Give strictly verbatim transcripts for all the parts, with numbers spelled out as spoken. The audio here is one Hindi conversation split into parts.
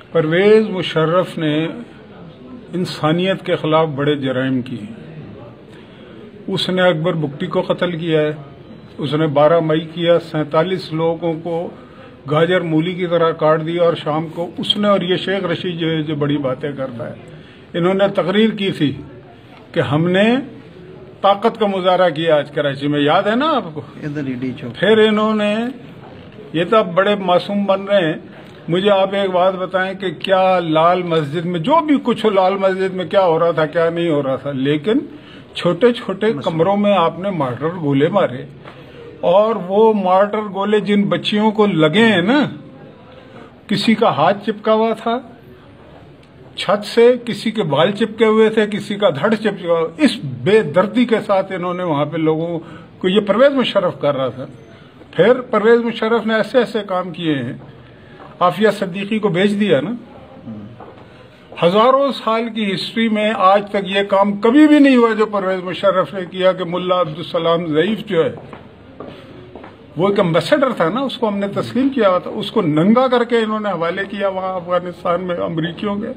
परवेज मुशर्रफ ने इंसानियत के खिलाफ बड़े जराइम किए। उसने अकबर बुगटी को कत्ल किया है। उसने बारह मई किया, सैंतालीस लोगों को गाजर मूली की तरह काट दिया। और शाम को उसने, और ये शेख रशीद जो है जो बड़ी बातें करता है, इन्होंने तकरीर की थी कि हमने ताकत का मुजाहरा किया आज कराची में, याद है ना आपको? फिर इन्होंने, ये तो अब बड़े मासूम बन रहे हैं, मुझे आप एक बात बताएं कि क्या लाल मस्जिद में जो भी कुछ हो, लाल मस्जिद में क्या हो रहा था क्या नहीं हो रहा था, लेकिन छोटे छोटे कमरों में आपने मार्टर गोले मारे। और वो मार्टर गोले जिन बच्चियों को लगे हैं ना, किसी का हाथ चिपका हुआ था छत से, किसी के बाल चिपके हुए थे, किसी का धड़ चिपका हुआ। इस बेदर्दी के साथ इन्होंने वहां पे लोगों को, ये परवेज मुशर्रफ कर रहा था। फिर परवेज मुशर्रफ ने ऐसे ऐसे काम किए हैं, आफिया सिद्दीकी को भेज दिया ना। हजारों साल की हिस्ट्री में आज तक ये काम कभी भी नहीं हुआ जो परवेज मुशर्रफ ने किया कि मुल्ला अब्दुल सलाम ज़ईफ जो है, वो एक एम्बेसडर था ना, उसको हमने तस्लीम किया हुआ था, उसको नंगा करके इन्होंने हवाले किया वहां अफगानिस्तान में अमरीकियों के।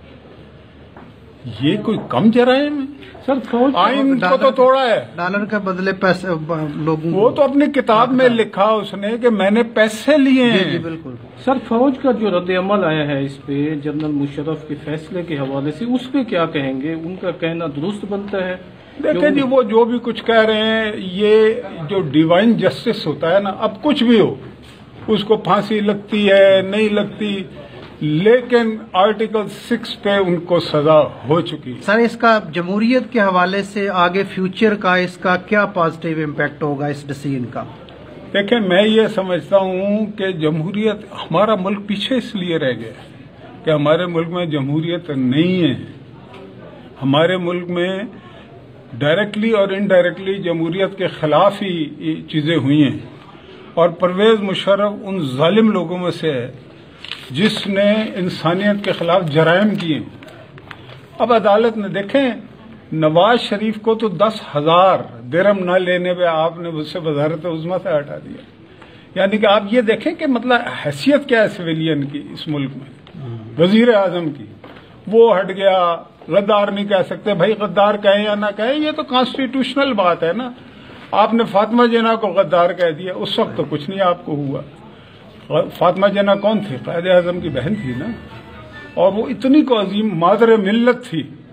ये कोई कम जराइम है सर? फौज आइन को तो तोड़ा है, डॉलर के बदले पैसे लोगों, वो तो अपनी किताब में लिखा उसने कि मैंने पैसे लिए हैं। जी बिल्कुल सर। फौज का जो रद्द अमल आया है इस पे जनरल मुशर्रफ के फैसले के हवाले से, उस पे क्या कहेंगे? उनका कहना दुरुस्त बनता है? देखिए जी, वो जो भी कुछ कह रहे हैं, ये जो डिवाइन जस्टिस होता है ना, अब कुछ भी हो, उसको फांसी लगती है नहीं लगती, लेकिन आर्टिकल सिक्स पे उनको सजा हो चुकी। सर, इसका जमहूरियत के हवाले से आगे फ्यूचर का इसका क्या पॉजिटिव इम्पैक्ट होगा इस डिसीजन का? देखिए, मैं ये समझता हूँ कि जमहूरियत, हमारा मुल्क पीछे इसलिए रह गया कि हमारे मुल्क में जमहूरियत नहीं है। हमारे मुल्क में डायरेक्टली और इनडायरेक्टली जमहूरियत के खिलाफ ही चीजें हुई हैं। और परवेज मुशर्रफ उन जालिम लोगों में से है जिसने इंसानियत के खिलाफ जराइम किए। अब अदालत ने, देखें, नवाज शरीफ को तो दस हजार दिरहम न लेने पे आपने उससे वजारत उज़्मा से हटा दिया। यानी कि आप ये देखें कि मतलब हैसियत क्या है सिविलियन की इस मुल्क में, वजीर आजम की। वो हट गया, गद्दार नहीं कह सकते भाई, गद्दार कहें या ना कहें, ये तो कॉन्स्टिट्यूशनल बात है ना। आपने फातिमा जिन्ना को गद्दार कह दिया, उस वक्त तो कुछ नहीं आपको हुआ। फातिमा जिन्ना कौन थी? कायदे आजम की बहन थी ना, और वो इतनी को अजीम मादर मिल्लत थी